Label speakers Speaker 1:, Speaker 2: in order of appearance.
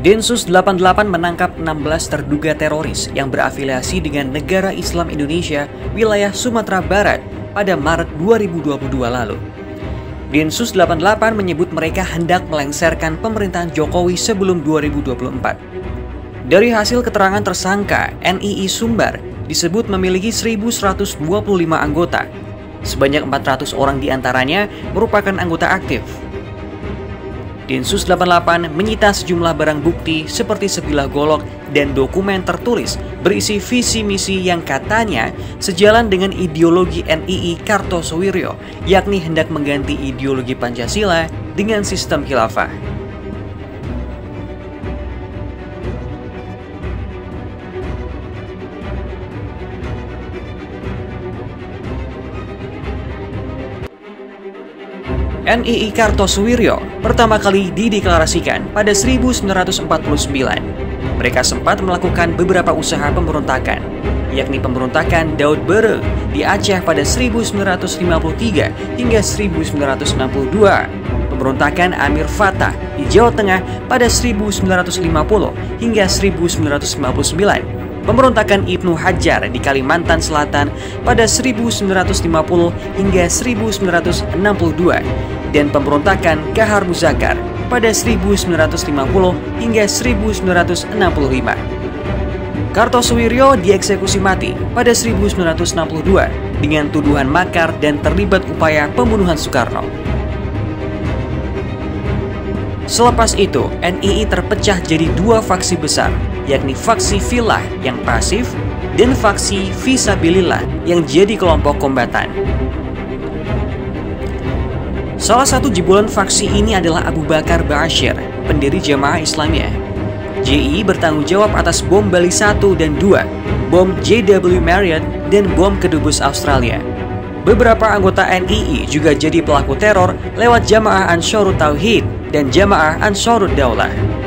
Speaker 1: Densus 88 menangkap 16 terduga teroris yang berafiliasi dengan Negara Islam Indonesia wilayah Sumatera Barat pada Maret 2022 lalu. Densus 88 menyebut mereka hendak melengsarkan pemerintahan Jokowi sebelum 2024. Dari hasil keterangan tersangka, NII Sumbar disebut memiliki 1.125 anggota. Sebanyak 400 orang diantaranya merupakan anggota aktif. Densus 88 menyita sejumlah barang bukti seperti sebilah golok dan dokumen tertulis berisi visi misi yang katanya sejalan dengan ideologi NII Kartosuwiryo, yakni hendak mengganti ideologi Pancasila dengan sistem khilafah. NII Kartosuwiryo pertama kali dideklarasikan pada 1949. Mereka sempat melakukan beberapa usaha pemberontakan, yakni pemberontakan Daud Bere di Aceh pada 1953 hingga 1962, pemberontakan Amir Fatah di Jawa Tengah pada 1950 hingga 1959, pemberontakan Ibnu Hajar di Kalimantan Selatan pada 1950 hingga 1962, dan pemberontakan Kahar Muzakar pada 1950 hingga 1965. Kartosuwiryo dieksekusi mati pada 1962 dengan tuduhan makar dan terlibat upaya pembunuhan Soekarno. Selepas itu, NII terpecah jadi dua faksi besar, yakni faksi Filah yang pasif dan faksi Fisabilillah yang jadi kelompok kombatan. Salah satu jebolan faksi ini adalah Abu Bakar Ba'asyir, pendiri Jamaah Islamiyah. JI bertanggung jawab atas bom Bali 1 dan 2, bom JW Marriott, dan bom kedubes Australia. Beberapa anggota NII juga jadi pelaku teror lewat Jamaah Ansharut Tauhid dan Jamaah Ansharut Daulah.